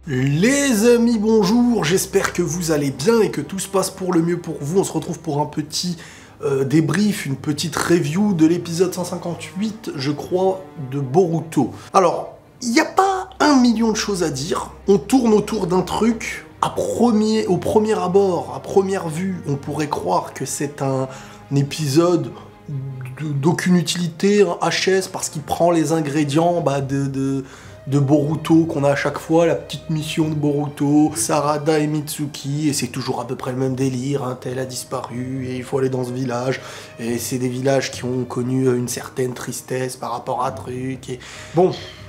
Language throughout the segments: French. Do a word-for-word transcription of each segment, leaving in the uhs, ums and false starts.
Les amis, bonjour, j'espère que vous allez bien et que tout se passe pour le mieux pour vous. On se retrouve pour un petit euh, débrief, une petite review de l'épisode cent cinquante-huit, je crois, de Boruto. Alors, il n'y a pas un million de choses à dire. On tourne autour d'un truc, à premier, au premier abord, à première vue, on pourrait croire que c'est un, un épisode d'aucune utilité, un H S, parce qu'il prend les ingrédients bah, de... de de Boruto qu'on a à chaque fois, la petite mission de Boruto, Sarada et Mitsuki, et c'est toujours à peu près le même délire, un tel a disparu, et il faut aller dans ce village, et c'est des villages qui ont connu une certaine tristesse par rapport à truc, et... Bon,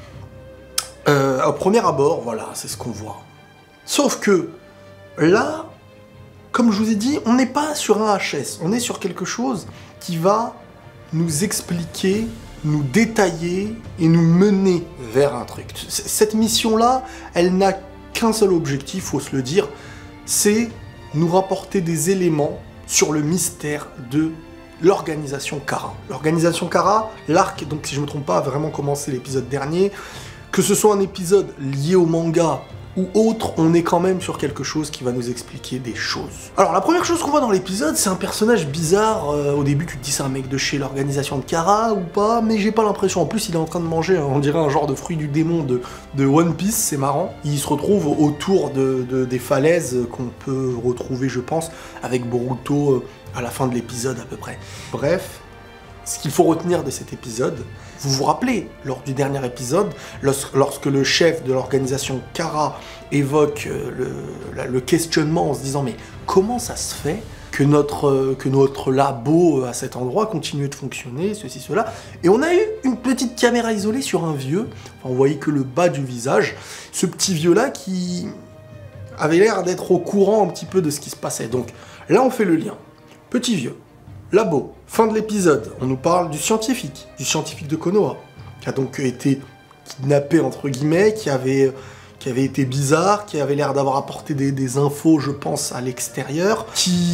euh, au premier abord, voilà, c'est ce qu'on voit. Sauf que, là, comme je vous ai dit, on n'est pas sur un H S, on est sur quelque chose qui va nous expliquer, nous détailler et nous mener vers un truc. Cette mission-là, elle n'a qu'un seul objectif, faut se le dire, c'est nous rapporter des éléments sur le mystère de l'organisation Kara. L'organisation Kara, l'arc, donc si je ne me trompe pas, a vraiment commencé l'épisode dernier, que ce soit un épisode lié au manga ou autre, on est quand même sur quelque chose qui va nous expliquer des choses. Alors la première chose qu'on voit dans l'épisode, c'est un personnage bizarre. Euh, au début tu te dis c'est un mec de chez l'organisation de Kara ou pas, mais j'ai pas l'impression. En plus il est en train de manger, hein, on dirait un genre de fruit du démon de, de One Piece, c'est marrant. Il se retrouve autour de, de, des falaises qu'on peut retrouver je pense avec Boruto euh, à la fin de l'épisode à peu près. Bref, ce qu'il faut retenir de cet épisode, vous vous rappelez, lors du dernier épisode, lorsque le chef de l'organisation Kara évoque le, le questionnement en se disant « mais comment ça se fait que notre, que notre labo à cet endroit continue de fonctionner, ceci, cela ?» Et on a eu une petite caméra isolée sur un vieux, enfin, on voyait que le bas du visage, ce petit vieux-là qui avait l'air d'être au courant un petit peu de ce qui se passait. Donc là on fait le lien. Petit vieux. Labo, fin de l'épisode, on nous parle du scientifique, du scientifique de Konoha, qui a donc été kidnappé entre guillemets, qui avait, qui avait été bizarre, qui avait l'air d'avoir apporté des, des infos, je pense, à l'extérieur,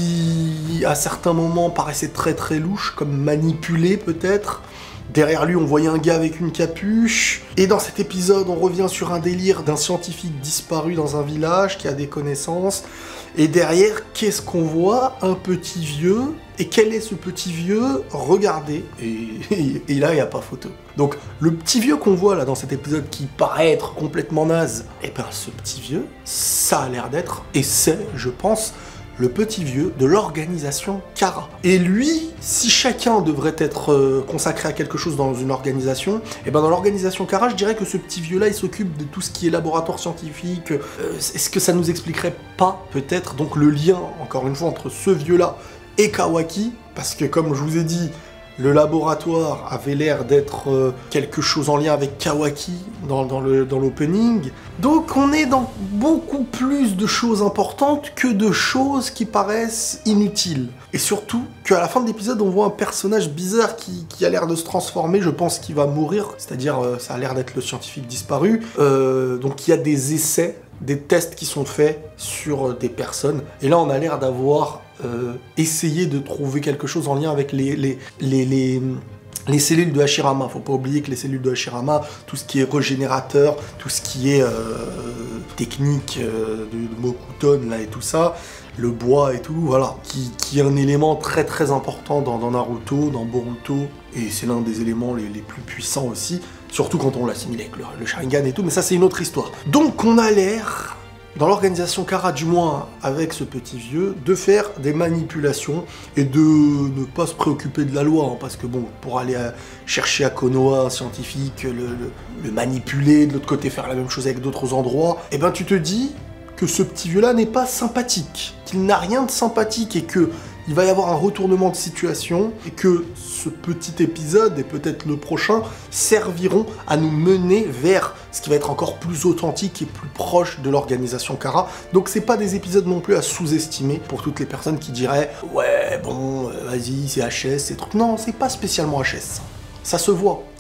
qui à certains moments paraissait très très louche, comme manipulé peut-être. Derrière lui, on voyait un gars avec une capuche. Et dans cet épisode, on revient sur un délire d'un scientifique disparu dans un village qui a des connaissances. Et derrière, qu'est-ce qu'on voit? Un petit vieux. Et quel est ce petit vieux? Regardez. Et, et là, il n'y a pas photo. Donc, le petit vieux qu'on voit là dans cet épisode qui paraît être complètement naze, et bien ce petit vieux, ça a l'air d'être, et c'est, je pense, le petit vieux de l'organisation Kara. Et lui, si chacun devrait être euh, consacré à quelque chose dans une organisation, et ben dans l'organisation Kara, je dirais que ce petit vieux-là, il s'occupe de tout ce qui est laboratoire scientifique. Euh, Est-ce que ça nous expliquerait pas, peut-être, donc le lien, encore une fois, entre ce vieux-là et Kawaki? Parce que, comme je vous ai dit, le laboratoire avait l'air d'être euh, quelque chose en lien avec Kawaki dans, dans le dans l'opening. Donc on est dans beaucoup plus de choses importantes que de choses qui paraissent inutiles. Et surtout qu'à la fin de l'épisode, on voit un personnage bizarre qui, qui a l'air de se transformer, je pense qu'il va mourir, c'est-à-dire euh, ça a l'air d'être le scientifique disparu. Euh, donc il y a des essais, des tests qui sont faits sur euh, des personnes. Et là on a l'air d'avoir Euh, essayer de trouver quelque chose en lien avec les, les, les, les, les cellules de Hashirama. Faut pas oublier que les cellules de Hashirama, tout ce qui est régénérateur, tout ce qui est euh, technique euh, de, de Mokuton là, et tout ça, le bois et tout, voilà, qui, qui est un élément très très important dans, dans Naruto, dans Boruto, et c'est l'un des éléments les, les plus puissants aussi, surtout quand on l'assimile avec le, le Sharingan et tout, mais ça c'est une autre histoire. Donc on a l'air, dans l'organisation Kara, du moins avec ce petit vieux, de faire des manipulations et de ne pas se préoccuper de la loi, hein, parce que bon, pour aller à chercher à Konoha un scientifique, le, le, le manipuler, de l'autre côté faire la même chose avec d'autres endroits, et ben tu te dis que ce petit vieux-là n'est pas sympathique, qu'il n'a rien de sympathique et que il va y avoir un retournement de situation et que ce petit épisode et peut-être le prochain serviront à nous mener vers ce qui va être encore plus authentique et plus proche de l'organisation Kara. Donc c'est pas des épisodes non plus à sous-estimer pour toutes les personnes qui diraient « ouais bon, euh, vas-y, c'est H S, c'est trucs ». Non, c'est pas spécialement H S. Ça se voit,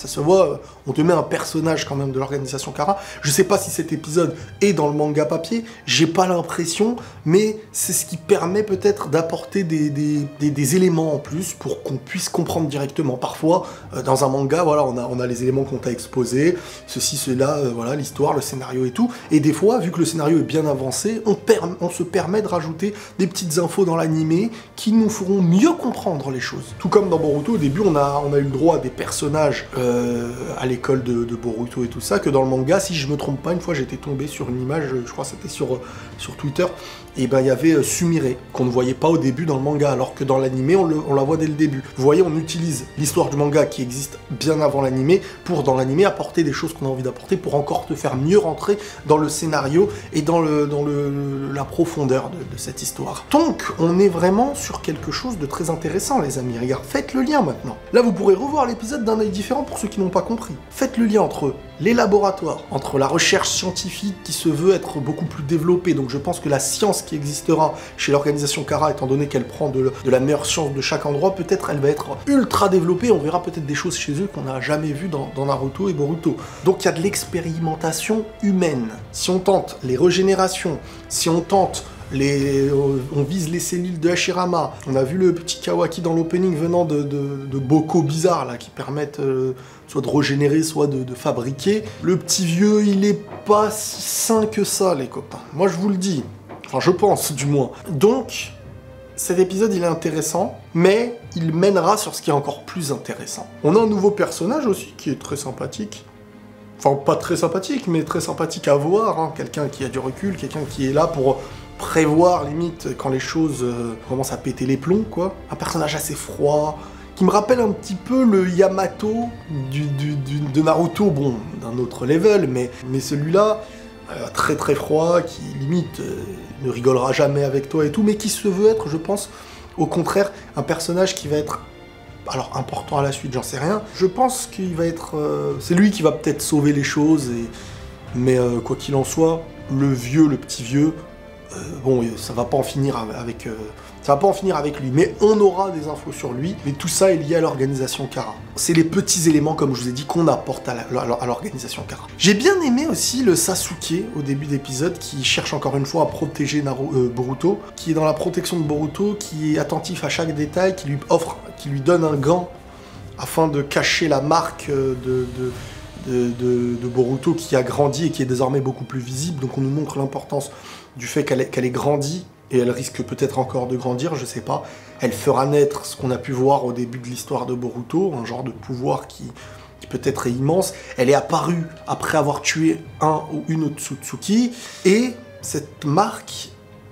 Ça se voit, on te met un personnage quand même de l'organisation Kara. Je sais pas si cet épisode est dans le manga papier, j'ai pas l'impression, mais c'est ce qui permet peut-être d'apporter des, des, des, des éléments en plus pour qu'on puisse comprendre directement. Parfois, euh, dans un manga, voilà, on a, on a les éléments qu'on t'a exposés, ceci, cela, euh, voilà, l'histoire, le scénario et tout. Et des fois, vu que le scénario est bien avancé, on, per on se permet de rajouter des petites infos dans l'animé qui nous feront mieux comprendre les choses. Tout comme dans Boruto, au début, on a, on a eu le droit à des personnages euh, à l'école de, de Boruto et tout ça, que dans le manga, si je me trompe pas, une fois j'étais tombé sur une image, je crois que c'était sur, sur Twitter, et ben il y avait euh, Sumire, qu'on ne voyait pas au début dans le manga, alors que dans l'animé, on, on la voit dès le début. Vous voyez, on utilise l'histoire du manga qui existe bien avant l'animé, pour dans l'animé apporter des choses qu'on a envie d'apporter, pour encore te faire mieux rentrer dans le scénario et dans, le, dans le, la profondeur de, de cette histoire. Donc, on est vraiment sur quelque chose de très intéressant, les amis. Regarde, faites le lien maintenant. Là, vous pourrez revoir l'épisode d'un œil différent pour ceux qui n'ont pas compris. Faites le lien entre les laboratoires, entre la recherche scientifique qui se veut être beaucoup plus développée, donc je pense que la science qui existera chez l'organisation Kara, étant donné qu'elle prend de, de la meilleure science de chaque endroit, peut-être elle va être ultra développée, on verra peut-être des choses chez eux qu'on n'a jamais vues dans, dans Naruto et Boruto. Donc il y a de l'expérimentation humaine. Si on tente les régénérations, si on tente Les, on vise les cellules de Hashirama. On a vu le petit Kawaki dans l'opening venant de, de, de bocaux bizarres là, qui permettent euh, soit de régénérer, soit de, de fabriquer. Le petit vieux, il est pas si sain que ça, les copains. Moi, je vous le dis. Enfin, je pense, du moins. Donc, cet épisode, il est intéressant, mais il mènera sur ce qui est encore plus intéressant. On a un nouveau personnage aussi, qui est très sympathique. Enfin, pas très sympathique, mais très sympathique à voir. Hein. Quelqu'un qui a du recul, quelqu'un qui est là pour prévoir, limite, quand les choses euh, commencent à péter les plombs, quoi. Un personnage assez froid, qui me rappelle un petit peu le Yamato du, du, du, de Naruto, bon, d'un autre level, mais, mais celui-là, euh, très très froid, qui, limite, euh, ne rigolera jamais avec toi et tout, mais qui se veut être, je pense, au contraire, un personnage qui va être... Alors, important à la suite, j'en sais rien. Je pense qu'il va être... Euh, c'est lui qui va peut-être sauver les choses, et... mais euh, quoi qu'il en soit, le vieux, le petit vieux, euh, bon, ça va pas en finir avec... Euh, ça va pas en finir avec lui, mais on aura des infos sur lui, mais tout ça est lié à l'organisation Kara. C'est les petits éléments, comme je vous ai dit, qu'on apporte à l'organisation Kara. J'ai bien aimé aussi le Sasuke, au début d'épisode, qui cherche encore une fois à protéger Naru euh, Boruto, qui est dans la protection de Boruto, qui est attentif à chaque détail, qui lui offre, qui lui donne un gant, afin de cacher la marque de... de De, de, de Boruto qui a grandi et qui est désormais beaucoup plus visible, donc on nous montre l'importance du fait qu'elle qu'elle ait grandi, et elle risque peut-être encore de grandir, je sais pas. Elle fera naître ce qu'on a pu voir au début de l'histoire de Boruto, un genre de pouvoir qui, qui peut-être est immense. Elle est apparue après avoir tué un ou une Otsutsuki, et cette marque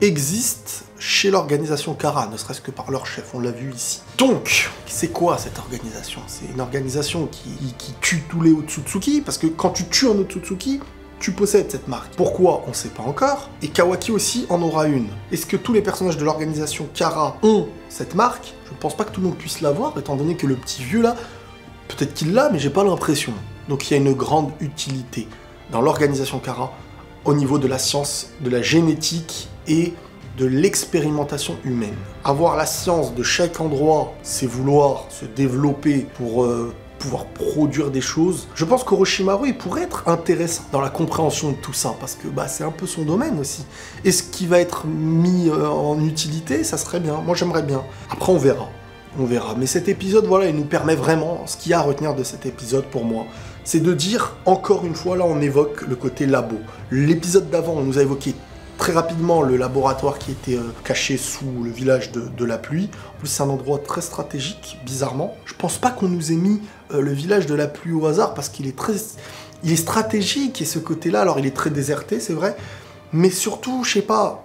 existe chez l'organisation Kara, ne serait-ce que par leur chef, on l'a vu ici. Donc, c'est quoi cette organisation? C'est une organisation qui, qui tue tous les Otsutsuki, parce que quand tu tues un Otsutsuki, tu possèdes cette marque. Pourquoi? On sait pas encore. Et Kawaki aussi en aura une. Est-ce que tous les personnages de l'organisation Kara ont cette marque? Je ne pense pas que tout le monde puisse l'avoir, étant donné que le petit vieux là, peut-être qu'il l'a, mais j'ai pas l'impression. Donc il y a une grande utilité dans l'organisation Kara, au niveau de la science, de la génétique et de l'expérimentation humaine. Avoir la science de chaque endroit, c'est vouloir se développer pour euh, pouvoir produire des choses. Je pense qu'Orochimaru, il pourrait être intéressant dans la compréhension de tout ça, parce que bah, c'est un peu son domaine aussi. Et ce qui va être mis euh, en utilité, ça serait bien. Moi, j'aimerais bien. Après, on verra. On verra. Mais cet épisode, voilà, il nous permet vraiment, ce qu'il y a à retenir de cet épisode pour moi, c'est de dire, encore une fois, là, on évoque le côté labo. L'épisode d'avant, on nous a évoqué très rapidement le laboratoire qui était euh, caché sous le village de, de la pluie. En plus, c'est un endroit très stratégique, bizarrement. Je pense pas qu'on nous ait mis euh, le village de la pluie au hasard, parce qu'il est très... Il est stratégique, et ce côté-là, alors il est très déserté, c'est vrai, mais surtout, je sais pas,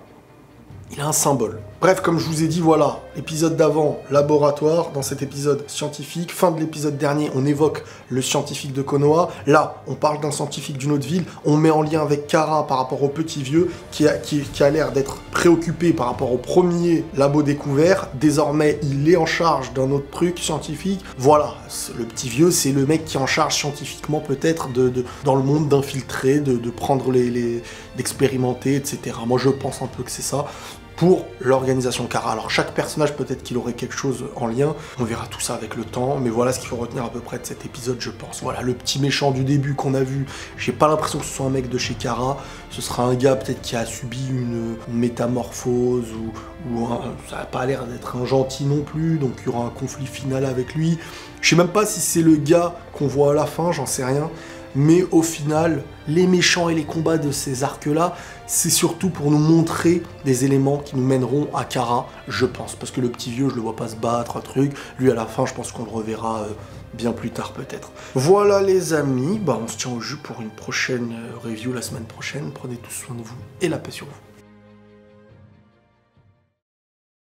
il a un symbole. Bref, comme je vous ai dit, voilà, l'épisode d'avant, laboratoire, dans cet épisode scientifique, fin de l'épisode dernier, on évoque le scientifique de Konoha, là, on parle d'un scientifique d'une autre ville, on met en lien avec Kara par rapport au petit vieux, qui a, qui, qui a l'air d'être préoccupé par rapport au premier labo découvert, désormais, il est en charge d'un autre truc scientifique, voilà, le petit vieux, c'est le mec qui est en charge scientifiquement, peut-être, de, de, dans le monde, d'infiltrer, de, de prendre les... les d'expérimenter, et cetera. Moi, je pense un peu que c'est ça. pour l'organisation Kara. Alors chaque personnage, peut-être qu'il aurait quelque chose en lien, on verra tout ça avec le temps, mais voilà ce qu'il faut retenir à peu près de cet épisode, je pense. Voilà, le petit méchant du début qu'on a vu, j'ai pas l'impression que ce soit un mec de chez Kara, ce sera un gars peut-être qui a subi une, une métamorphose, ou, ou un, ça n'a pas l'air d'être un gentil non plus, donc il y aura un conflit final avec lui. Je sais même pas si c'est le gars qu'on voit à la fin, j'en sais rien. Mais au final, les méchants et les combats de ces arcs-là, c'est surtout pour nous montrer des éléments qui nous mèneront à Kara, je pense. Parce que le petit vieux, je le vois pas se battre, un truc. Lui, à la fin, je pense qu'on le reverra euh, bien plus tard, peut-être. Voilà, les amis. Bah, on se tient au jus pour une prochaine euh, review la semaine prochaine. Prenez tous soin de vous et la paix sur vous.